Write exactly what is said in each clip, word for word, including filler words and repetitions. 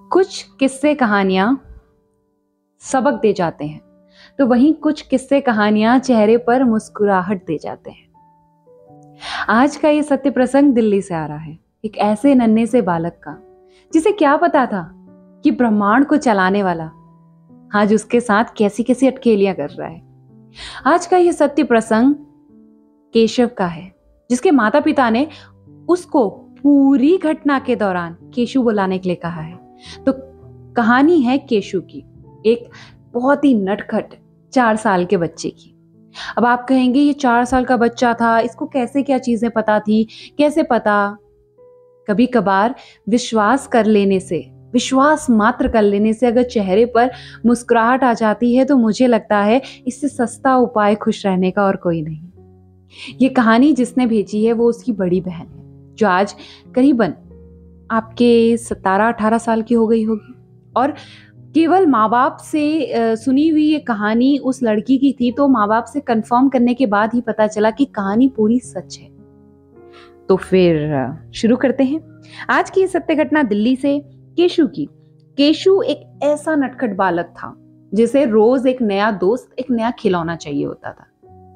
कुछ किस्से कहानियां सबक दे जाते हैं, तो वहीं कुछ किस्से कहानियां चेहरे पर मुस्कुराहट दे जाते हैं। आज का ये सत्य प्रसंग दिल्ली से आ रहा है, एक ऐसे नन्हे से बालक का जिसे क्या पता था कि ब्रह्मांड को चलाने वाला आज उसके साथ कैसी कैसी अटखेलियां कर रहा है। आज का ये सत्य प्रसंग केशव का है, जिसके माता पिता ने उसको पूरी घटना के दौरान केशु बुलाने के लिए कहा है। तो कहानी है केशु की, एक बहुत ही नटखट चार साल के बच्चे की। अब आप कहेंगे ये चार साल का बच्चा था, इसको कैसे क्या चीजें पता थी, कैसे पता? कभी कभार विश्वास कर लेने से, विश्वास मात्र कर लेने से अगर चेहरे पर मुस्कुराहट आ जाती है तो मुझे लगता है इससे सस्ता उपाय खुश रहने का और कोई नहीं। ये कहानी जिसने भेजी है वो उसकी बड़ी बहन है, जो आज करीबन आपके सतारह अठारह साल की हो गई होगी। और केवल माँ बाप से सुनी हुई ये कहानी उस लड़की की थी, तो माँ बाप से कंफर्म करने के बाद ही पता चला कि कहानी पूरी सच है। तो फिर शुरू करते हैं आज की सत्य घटना दिल्ली से, केशु की। केशु एक ऐसा नटखट बालक था जिसे रोज एक नया दोस्त, एक नया खिलौना चाहिए होता था।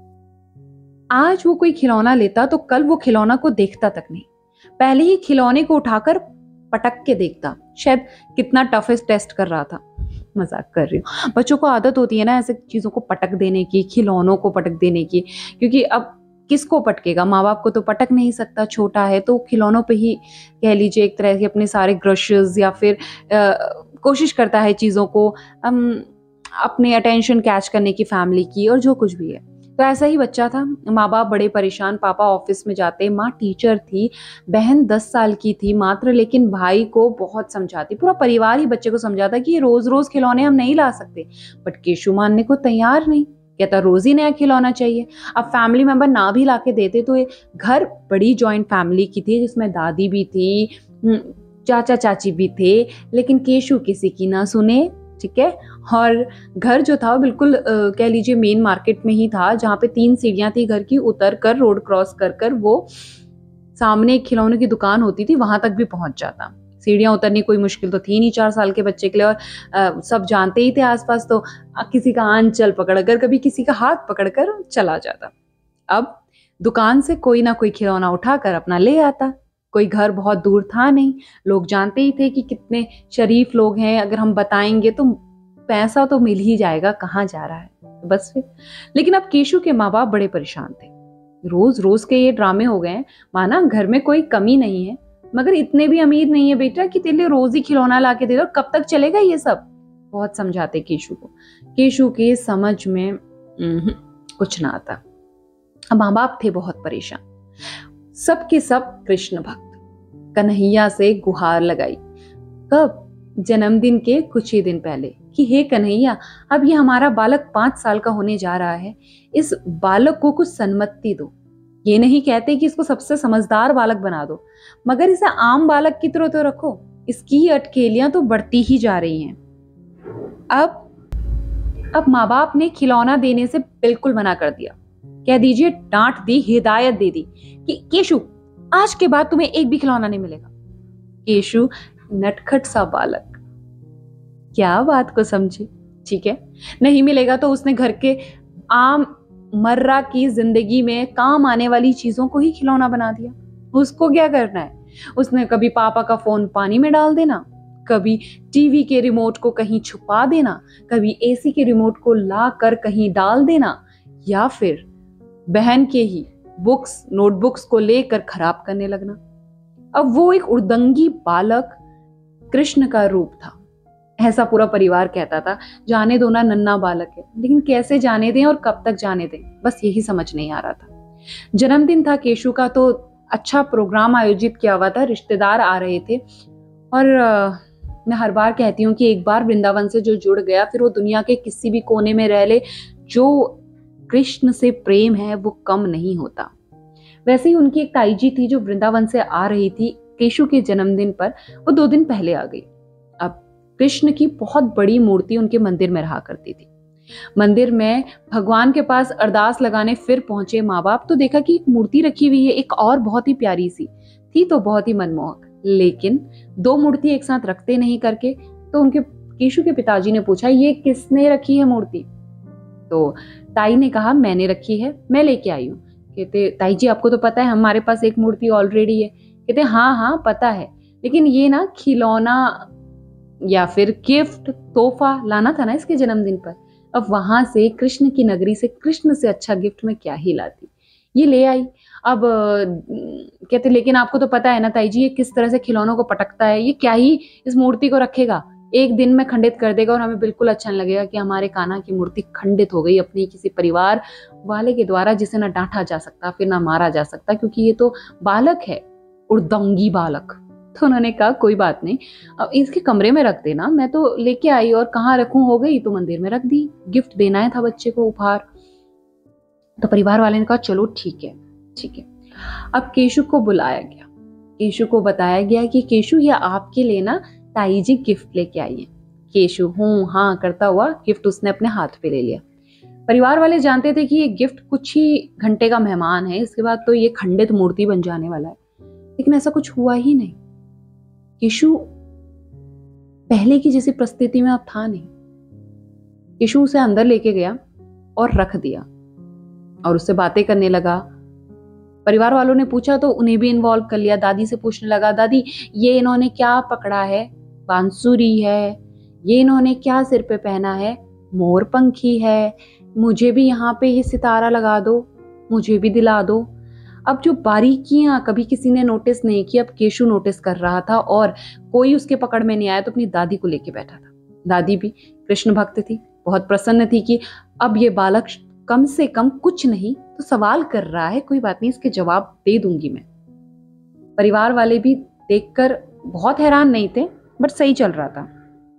आज वो कोई खिलौना लेता तो कल वो खिलौना को देखता तक नहीं, पहले ही खिलौने को उठाकर पटक के देखता, शायद कितना टफेस्ट टेस्ट कर रहा था। मजाक कर रही हूँ, बच्चों को आदत होती है ना ऐसे चीजों को पटक देने की, खिलौनों को पटक देने की, क्योंकि अब किसको पटकेगा, माँ बाप को तो पटक नहीं सकता, छोटा है, तो खिलौनों पे ही कह लीजिए एक तरह के अपने सारे क्रशेस या फिर आ, कोशिश करता है चीजों को um, अपने अटेंशन कैच करने की, फैमिली की, और जो कुछ भी है। तो ऐसा ही बच्चा था। माँ बाप बड़े परेशान, पापा ऑफिस में जाते, माँ टीचर थी, बहन दस साल की थी मात्र, लेकिन भाई को बहुत समझाती, पूरा परिवार ही बच्चे को समझाता कि ये रोज रोज खिलौने हम नहीं ला सकते। बट केशु मानने को तैयार नहीं, कहता रोज ही नया खिलौना चाहिए। अब फैमिली मेंबर ना भी लाके देते तो ये घर बड़ी जॉइंट फैमिली की थी, जिसमें दादी भी थी, चाचा चाची भी थे, लेकिन केशु किसी की ना सुने, ठीक है। और घर जो था बिल्कुल कह लीजिए मेन मार्केट में ही था, जहाँ पे तीन सीढ़ियां थी घर की, उतर कर रोड क्रॉस कर कर वो सामने एक खिलौने की दुकान होती थी, वहां तक भी पहुंच जाता। सीढ़ियां उतरनी कोई मुश्किल तो थी नहीं चार साल के बच्चे के लिए, और आ, सब जानते ही थे आसपास, तो किसी का आंचल पकड़कर, कभी किसी का हाथ पकड़कर चला जाता। अब दुकान से कोई ना कोई खिलौना उठाकर अपना ले आता। कोई घर बहुत दूर था नहीं, लोग जानते ही थे कि कितने शरीफ लोग हैं, अगर हम बताएंगे तो पैसा तो मिल ही जाएगा, कहाँ जा रहा है, बस फिर। लेकिन अब केशु के माँ बाप बड़े परेशान थे, रोज रोज के ये ड्रामे हो गए। माना घर में कोई कमी नहीं है, मगर इतने भी अमीर नहीं है बेटा कि तेरे लिए रोज ही खिलौना ला के दे दो, कब तक चलेगा ये सब। बहुत समझाते केशु को, केशु के समझ में कुछ ना आता। अब माँ बाप थे बहुत परेशान, सब के सब कृष्ण भक्त, कन्हैया से गुहार लगाई। कब? जन्मदिन के कुछ ही दिन पहले, कि हे कन्हैया, अब ये हमारा बालक पांच साल का होने जा रहा है, इस बालक को कुछ सन्मति दो। ये नहीं कहते कि इसको सबसे समझदार बालक बना दो, मगर इसे आम बालक की तरह तो रखो। इसकी अटकेलियां तो बढ़ती ही जा रही हैं। अब अब माँ बाप ने खिलौना देने से बिल्कुल मना कर दिया, कह दीजिए डांट दी, हिदायत दे दी कि केशु आज के बाद तुम्हें एक भी खिलौना नहीं मिलेगा। केशु नटखट सा बालक क्या बात को समझे, ठीक है, नहीं मिलेगा तो उसने घर के आम मर्रा की जिंदगी में काम आने वाली चीजों को ही खिलौना बना दिया। उसको क्या करना है? उसने कभी पापा का फोन पानी में डाल देना, कभी टीवी के रिमोट को कहीं छुपा देना, कभी एसी के रिमोट को ला कर कहीं डाल देना, या फिर बहन के ही बुक्स, नोटबुक्स को लेकर खराब करने लगना। अब वो एक उर्दंगी बालक कृष्ण का रूप था, ऐसा पूरा परिवार कहता था। जाने दो ना, नन्हा बालक है, लेकिन कैसे जाने दें और कब तक जाने दें, बस यही समझ नहीं आ रहा था। जन्मदिन था केशु का, तो अच्छा प्रोग्राम आयोजित किया हुआ था, रिश्तेदार आ रहे थे। और आ, मैं हर बार कहती हूँ कि एक बार वृंदावन से जो जुड़ गया, फिर वो दुनिया के किसी भी कोने में रह ले, जो कृष्ण से प्रेम है वो कम नहीं होता। वैसे ही उनकी एक ताई जी थी जो वृंदावन से आ रही थी केशु के जन्मदिन पर, वो दो दिन पहले आ गई। अब कृष्ण की बहुत बड़ी मूर्ति उनके मंदिर में रहा करती थी। मंदिर में भगवान के पास अरदास लगाने फिर पहुंचे माँ बाप, तो देखा कि एक मूर्ति रखी हुई है, एक और बहुत ही प्यारी सी थी, तो बहुत ही मनमोहक। लेकिन दो मूर्ति एक साथ रखते नहीं करके। तो उनके केशु के पिताजी ने पूछा, ये किसने रखी है मूर्ति? तो ताई ने कहा, मैंने रखी है, मैं लेके आई हूँ। कहते, ताई जी आपको तो पता है हमारे पास एक मूर्ति ऑलरेडी है। कहते, हाँ हाँ पता है, लेकिन ये ना खिलौना या फिर गिफ्ट तोहफा लाना था ना इसके जन्मदिन पर। अब वहां से कृष्ण की नगरी से कृष्ण से अच्छा गिफ्ट मैं क्या ही लाती, ये ले आई। अब कहते, लेकिन आपको तो पता है ना ताई जी ये किस तरह से खिलौनों को पटकता है, ये क्या ही इस मूर्ति को रखेगा, एक दिन में खंडित कर देगा और हमें बिल्कुल अच्छा नहीं लगेगा कि हमारे कान्हा की मूर्ति खंडित हो गई अपनी किसी परिवार वाले के द्वारा, जिसे ना डांटा जा सकता फिर ना मारा जा सकता, क्योंकि ये तो बालक है, उर्दंगी बालक। तो उन्होंने कहा कोई बात नहीं, अब इसके कमरे में रख देना, मैं तो लेके आई और कहाँ रखूं, हो गई तो मंदिर में रख दी, गिफ्ट देना है था बच्चे को, उपहार। तो परिवार वाले ने कहा चलो ठीक है ठीक है। अब केशु को बुलाया गया, केशु को बताया गया कि केशु ये आपके लिए ना ताई जी गिफ्ट लेके आई है। केशु हूं हाँ करता हुआ गिफ्ट उसने अपने हाथ पे ले लिया। परिवार वाले जानते थे कि ये गिफ्ट कुछ ही घंटे का मेहमान है, इसके बाद तो ये खंडित मूर्ति बन जाने वाला है, लेकिन ऐसा कुछ हुआ ही नहीं। केशु पहले की जैसी परिस्थिति में अब था नहीं। केशु उसे अंदर लेके गया और रख दिया और उससे बातें करने लगा। परिवार वालों ने पूछा तो उन्हें भी इन्वॉल्व कर लिया। दादी से पूछने लगा, दादी ये इन्होंने क्या पकड़ा है? बांसुरी है। ये इन्होंने क्या सिर पे पहना है? मोर पंखी है। मुझे भी यहाँ पे ये सितारा लगा दो, मुझे भी दिला दो। अब जो बारीकियां कभी किसी ने नोटिस नहीं की, अब केशु नोटिस कर रहा था और कोई उसके पकड़ में नहीं आया तो अपनी दादी को लेके बैठा था। दादी भी कृष्ण भक्त थी, बहुत प्रसन्न थी कि अब ये बालक कम से कम कुछ नहीं तो सवाल कर रहा है, कोई बात नहीं इसके जवाब दे दूंगी मैं। परिवार वाले भी देखकर बहुत हैरान नहीं थे, बट सही चल रहा था।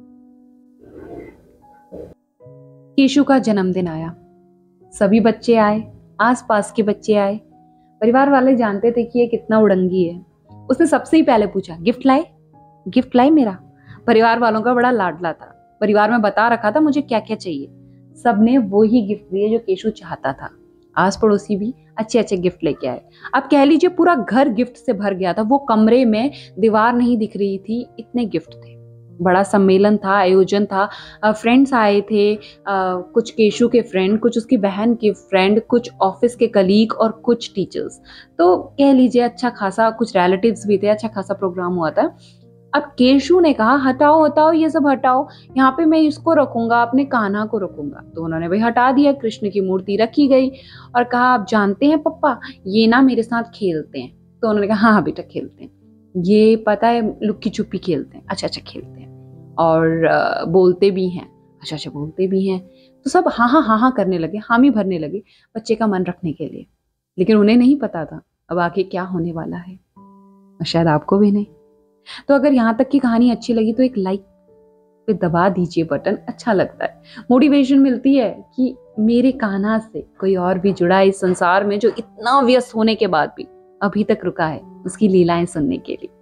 केशु का जन्मदिन आया, सभी बच्चे आए, आसपास के बच्चे आए। परिवार वाले जानते थे कि ये कितना उड़ंगी है। उसने सबसे ही पहले पूछा, गिफ्ट लाए? गिफ्ट लाए मेरा? परिवार वालों का बड़ा लाडला था, परिवार में बता रखा था मुझे क्या क्या चाहिए। सबने वो ही गिफ्ट दिए जो केशु चाहता था। आस पड़ोसी भी अच्छे अच्छे गिफ्ट लेके आए। अब कह लीजिए पूरा घर गिफ्ट से भर गया था। वो कमरे में दीवार नहीं दिख रही थी, इतने गिफ्ट थे। बड़ा सम्मेलन था, आयोजन था, फ्रेंड्स आए थे, आ, कुछ केशु के फ्रेंड, कुछ उसकी बहन के फ्रेंड, कुछ ऑफिस के कलीग और कुछ टीचर्स। तो कह लीजिए अच्छा खासा, कुछ रिलेटिव्स भी थे, अच्छा खासा प्रोग्राम हुआ था। अब केशु ने कहा हटाओ हटाओ ये सब हटाओ, यहाँ पे मैं इसको रखूंगा, अपने कान्हा को रखूंगा। तो उन्होंने भाई हटा दिया, कृष्ण की मूर्ति रखी गई और कहा आप जानते हैं पप्पा ये ना मेरे साथ खेलते हैं। तो उन्होंने कहा हाँ हाँ बेटा खेलते हैं, ये पता है लुक्की छुपी खेलते हैं। अच्छा अच्छा खेलते हैं और बोलते भी हैं। अच्छा अच्छा बोलते भी हैं। तो सब हाँ हाँ हाँ हाँ करने लगे, हामी भरने लगे बच्चे का मन रखने के लिए। लेकिन उन्हें नहीं पता था अब आगे क्या होने वाला है, और शायद आपको भी नहीं। तो अगर यहाँ तक की कहानी अच्छी लगी तो एक लाइक पे दबा दीजिए बटन, अच्छा लगता है, मोटिवेशन मिलती है कि मेरे कान्हा से कोई और भी जुड़ा है इस संसार में, जो इतना व्यस्त होने के बाद भी अभी तक रुका है उसकी लीलाएं सुनने के लिए।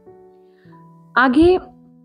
आगे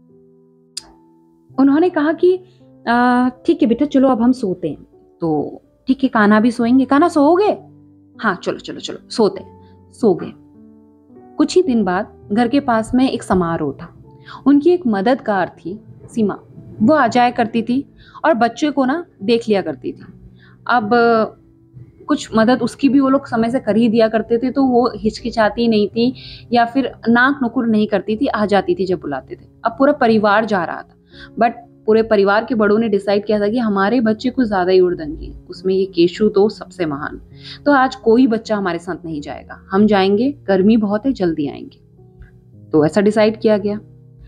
उन्होंने कहा कि ठीक है बेटा चलो अब हम सोते हैं। तो ठीक है कान्हा भी सोएंगे। कान्हा सोओगे? हाँ चलो चलो चलो सोते हैं। सो गए। कुछ ही दिन बाद घर के पास में एक समारोह था। उनकी एक मददगार थी सीमा, वो आ जाया करती थी और बच्चे को ना देख लिया करती थी। अब कुछ मदद उसकी भी वो लोग समय से कर ही दिया करते थे, तो वो हिचकिचाती नहीं थी या फिर नाक नुकुर नहीं करती थी, आ जाती थी जब बुलाते थे। अब पूरा परिवार जा रहा था, बट पूरे परिवार के बड़ों ने डिसाइड किया था कि हमारे बच्चे कुछ ज्यादा ही उड़दंगी है, उसमें ये केशु तो सबसे महान, तो आज कोई बच्चा हमारे साथ नहीं जाएगा, हम जाएंगे, गर्मी बहुत है, जल्दी आएंगे। तो ऐसा डिसाइड किया गया।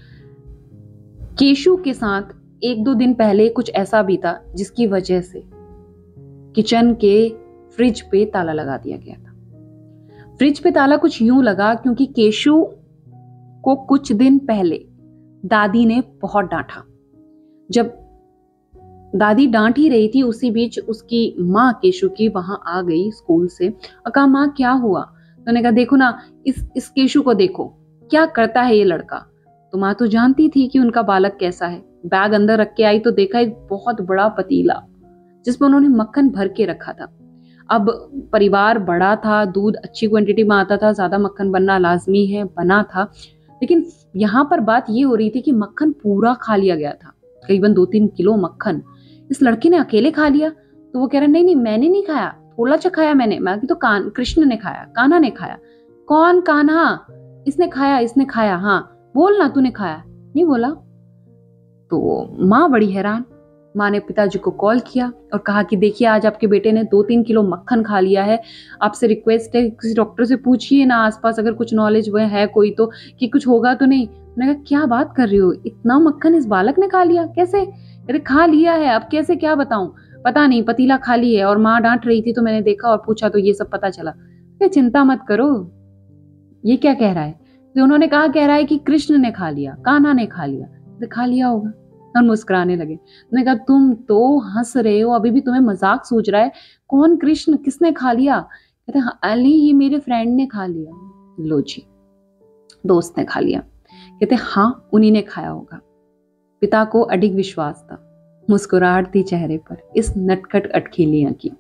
केशु के साथ एक दो दिन पहले कुछ ऐसा भी था जिसकी वजह से किचन के फ्रिज पे ताला लगा दिया गया था। फ्रिज पे ताला कुछ यूं लगा क्योंकि केशु को कुछ दिन पहले दादी ने बहुत डांटा। जब दादी डांट ही रही थी उसी बीच उसकी माँ केशु की वहां आ गई स्कूल से और कहा माँ क्या हुआ? तो उन्होंने कहा देखो ना इस इस केशु को देखो क्या करता है ये लड़का। तो माँ तो जानती थी कि उनका बालक कैसा है। बैग अंदर रख के आई तो देखा एक बहुत बड़ा पतीला जिसमें उन्होंने मक्खन भर के रखा था। अब परिवार बड़ा था, दूध अच्छी क्वांटिटी में आता था, ज्यादा मक्खन बनना लाजमी है, बना था। लेकिन यहाँ पर बात ये हो रही थी कि मक्खन पूरा खा लिया गया था, करीबन दो तीन किलो मक्खन इस लड़के ने अकेले खा लिया। तो वो कह रहा नहीं नहीं मैंने नहीं खाया, थोड़ा सा खाया मैंने। मैं तो कान कृष्ण ने खाया, कान्हा ने खाया। कौन? कान्हा। इसने खाया, इसने खाया। हाँ बोल ना, तूने खाया? नहीं बोला। तो माँ बड़ी हैरान। माँ ने पिताजी को कॉल किया और कहा कि देखिए आज आपके बेटे ने दो तीन किलो मक्खन खा लिया है, आपसे रिक्वेस्ट है किसी डॉक्टर से पूछिए ना आसपास अगर कुछ नॉलेज वो है कोई तो, कि कुछ होगा तो नहीं। मैंने कहा क्या बात कर रही हो, इतना मक्खन इस बालक ने खा लिया? कैसे? अरे खा लिया है, अब कैसे क्या बताऊं? पता नहीं, पतीला खाली है और माँ डांट रही थी तो मैंने देखा और पूछा तो ये सब पता चला। चिंता मत करो। ये क्या कह रहा है? तो उन्होंने कहा, कह रहा है कि कृष्ण ने खा लिया, कान्हा ने खा लिया। तो खा लिया होगा। और मुस्कुराने लगे। मैंने कहा तुम तो हंस रहे हो, अभी भी तुम्हें मजाक सूझ रहा है। कौन कृष्ण? किसने खा लिया? कहते अली ये मेरे फ्रेंड ने खा लिया। लो जी, दोस्त ने खा लिया। कहते हाँ उन्हीं ने खाया होगा। पिता को अडिग विश्वास था, मुस्कुराहट थी चेहरे पर इस नटखट अटखेलियां की।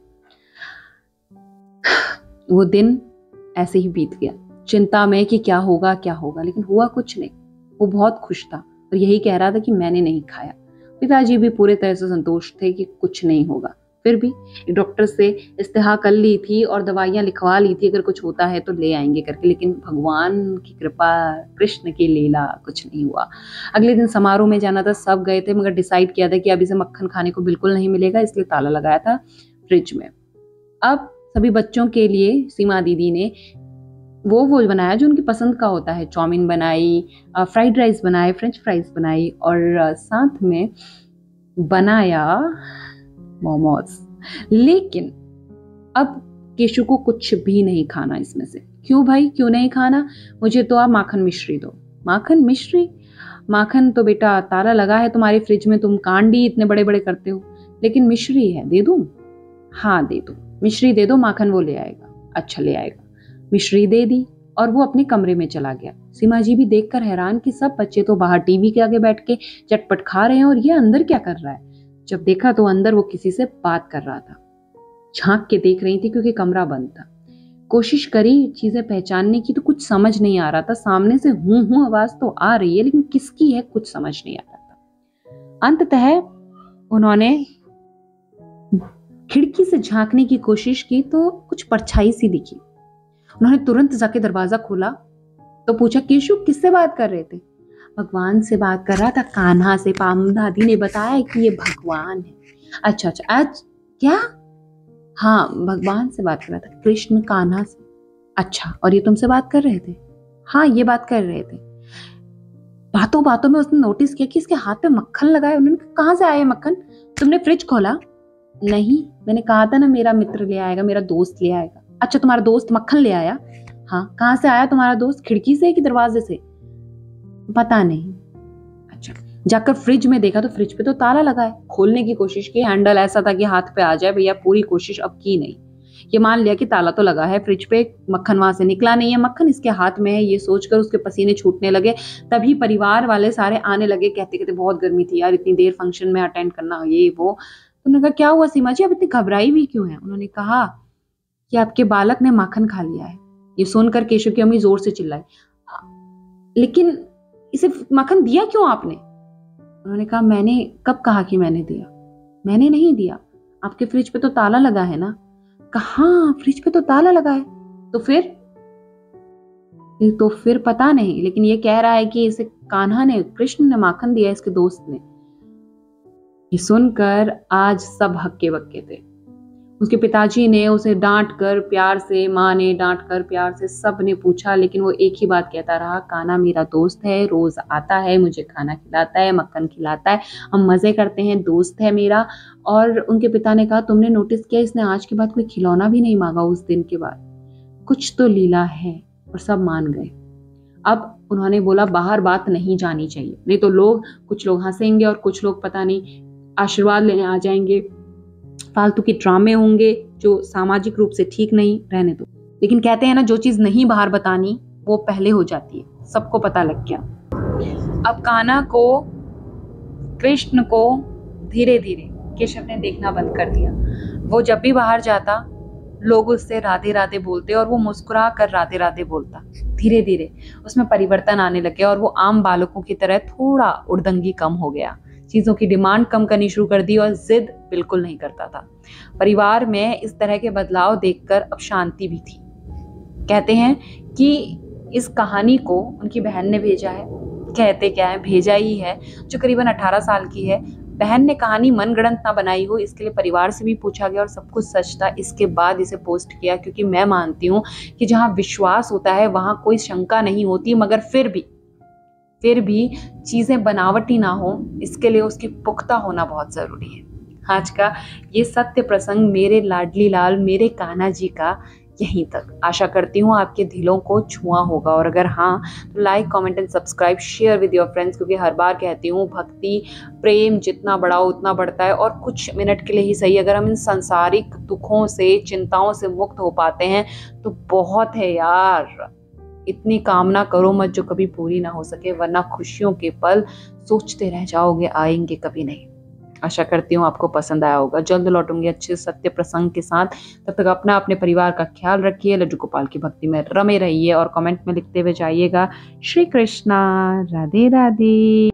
वो दिन ऐसे ही बीत गया, चिंता में कि क्या होगा क्या होगा, लेकिन हुआ कुछ नहीं। वो बहुत खुश था और यही कह रहा था कि मैंने नहीं खाया। पिताजी भी पूरे तरह से संतुष्ट थे कि कुछ नहीं होगा। फिर भी डॉक्टर से इस्तेहा कर ली थी और दवाइयां लिखवा ली थी, अगर कुछ होता है तो ले आएंगे करके, लेकिन भगवान की कृपा, कृष्ण की लीला, कुछ नहीं हुआ। अगले दिन समारोह में जाना था, सब गए थे, मगर डिसाइड किया था कि अभी से मक्खन खाने को बिल्कुल नहीं मिलेगा, इसलिए ताला लगाया था फ्रिज में। अब सभी बच्चों के लिए सीमा दीदी ने वो वो बनाया जो उनकी पसंद का होता है। चाउमीन बनाई, फ्राइड राइस बनाए, फ्रेंच फ्राइज बनाई और साथ में बनाया मोमोज। लेकिन अब केशु को कुछ भी नहीं खाना इसमें से। क्यों भाई, क्यों नहीं खाना? मुझे तो आप माखन मिश्री दो। माखन मिश्री? माखन तो बेटा ताला लगा है तुम्हारे फ्रिज में, तुम कांडी इतने बड़े बड़े करते हो, लेकिन मिश्री है, दे दूं? हाँ दे दो, मिश्री दे दो, माखन वो ले आएगा। अच्छा ले आएगा। मिश्री दे दी और वो अपने कमरे में चला गया। सीमा जी भी देखकर हैरान कि सब बच्चे तो बाहर टीवी के आगे बैठ के चटपट खा रहे हैं और ये अंदर क्या कर रहा है। जब देखा तो अंदर वो किसी से बात कर रहा था। झांक के देख रही थी क्योंकि कमरा बंद था। कोशिश करी चीजें पहचानने की तो कुछ समझ नहीं आ रहा था। सामने से हूं हूं आवाज तो आ रही है, लेकिन किसकी है कुछ समझ नहीं आ रहा था। अंततः उन्होंने खिड़की से झांकने की कोशिश की तो कुछ परछाई सी दिखी। उन्होंने तुरंत जाके दरवाजा खोला तो पूछा, केशु किससे बात कर रहे थे? भगवान से बात कर रहा था, कान्हा से। पाम दादी ने बताया कि ये भगवान है। अच्छा अच्छा, आज क्या? हाँ भगवान से बात कर रहा था, कृष्ण कान्हा से। अच्छा, और ये तुमसे बात कर रहे थे? हाँ ये बात कर रहे थे। बातों बातों में उसने नोटिस किया कि इसके हाथ पे मक्खन लगा है। उन्होंने कहा, कहाँ से आया मक्खन? तुमने फ्रिज खोला? नहीं, मैंने कहा था ना मेरा मित्र ले आएगा, मेरा दोस्त ले आएगा। अच्छा तुम्हारा दोस्त मक्खन ले आया? हाँ। कहाँ से आया तुम्हारा दोस्त, खिड़की से कि दरवाजे से? पता नहीं। अच्छा, जाकर फ्रिज में देखा तो फ्रिज पे तो ताला लगा है। खोलने की कोशिश की, हैंडल ऐसा था कि हाथ पे आ जाए, भैया पूरी कोशिश अब की नहीं। ये मान लिया कि ताला तो लगा है फ्रिज पे, मक्खन वहां से निकला नहीं है, मक्खन इसके हाथ में है। ये सोचकर उसके पसीने छूटने लगे। तभी परिवार वाले सारे आने लगे, कहते कहते बहुत गर्मी थी यार, इतनी देर फंक्शन में अटेंड करना, ये वो। उन्होंने कहा क्या हुआ सीमा जी, अब इतनी घबराई भी क्यों है? उन्होंने कहा कि आपके बालक ने माखन खा लिया है। ये सुनकर केशव की अम्मी जोर से चिल्लाई, लेकिन इसे माखन दिया क्यों आपने? उन्होंने कहा मैंने कब कहा कि मैंने दिया? मैंने नहीं दिया। आपके फ्रिज पे तो ताला लगा है ना। कहाँ, फ्रिज पे तो ताला लगा है। तो फिर तो फिर पता नहीं, लेकिन ये कह रहा है कि इसे कान्हा ने, कृष्ण ने माखन दिया, इसके दोस्त ने। ये सुनकर आज सब हक्के बक्के थे। उसके पिताजी ने उसे डांट कर प्यार से, माँ ने डांट कर प्यार से, सब ने पूछा, लेकिन वो एक ही बात कहता रहा, कान्हा मेरा दोस्त है, रोज आता है, मुझे खाना खिलाता है, मक्खन खिलाता है, हम मजे करते हैं, दोस्त है मेरा। और उनके पिता ने कहा, तुमने नोटिस किया इसने आज के बाद कोई खिलौना भी नहीं मांगा उस दिन के बाद, कुछ तो लीला है। और सब मान गए। अब उन्होंने बोला बाहर बात नहीं जानी चाहिए, नहीं तो लोग, कुछ लोग हंसेंगे और कुछ लोग पता नहीं आशीर्वाद लेने आ जाएंगे, फालतू के ड्रामे होंगे जो सामाजिक रूप से ठीक नहीं, रहने दो। लेकिन कहते हैं ना, जो चीज नहीं बाहर बतानी वो पहले हो जाती है। सबको पता लग गया। अब कान्हा को, कृष्ण को धीरे धीरे केशव ने देखना बंद कर दिया। वो जब भी बाहर जाता लोग उससे राधे राधे बोलते और वो मुस्कुरा कर राधे राधे बोलता। धीरे धीरे उसमें परिवर्तन आने लगे और वो आम बालकों की तरह थोड़ा उड़दंगी कम हो गया। चीज़ों की डिमांड कम करनी शुरू कर दी और जिद बिल्कुल नहीं करता था। परिवार में इस तरह के बदलाव देखकर अब शांति भी थी। कहते हैं कि इस कहानी को उनकी बहन ने भेजा है। कहते क्या है, भेजा ही है, जो करीबन अठारह साल की है। बहन ने कहानी मनगढ़ंत ना बनाई हो, इसके लिए परिवार से भी पूछा गया और सब कुछ सच था। इसके बाद इसे पोस्ट किया, क्योंकि मैं मानती हूँ कि जहाँ विश्वास होता है वहाँ कोई शंका नहीं होती, मगर फिर भी फिर भी चीज़ें बनावटी ना हो, इसके लिए उसकी पुख्ता होना बहुत ज़रूरी है। आज का ये सत्य प्रसंग मेरे लाडली लाल, मेरे कान्हा जी का यहीं तक। आशा करती हूँ आपके दिलों को छुआ होगा, और अगर हाँ तो like, comment and subscribe, share with your friends, क्योंकि हर बार कहती हूँ भक्ति प्रेम जितना बढ़ाओ उतना बढ़ता है। और कुछ मिनट के लिए ही सही, अगर हम इन सांसारिक दुखों से, चिंताओं से मुक्त हो पाते हैं तो बहुत है यार। इतनी कामना करो मत जो कभी पूरी ना हो सके, वरना खुशियों के पल सोचते रह जाओगे, आएंगे कभी नहीं। आशा करती हूँ आपको पसंद आया होगा। जल्द लौटूंगी अच्छे सत्य प्रसंग के साथ। तब तक अपना, अपने परिवार का ख्याल रखिए। लड्डू गोपाल की भक्ति में रमे रहिए और कमेंट में लिखते हुए जाइएगा, श्री कृष्णा, राधे राधे।